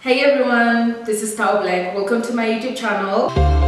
Hey everyone, this is Tao Black. Welcome to my YouTube channel.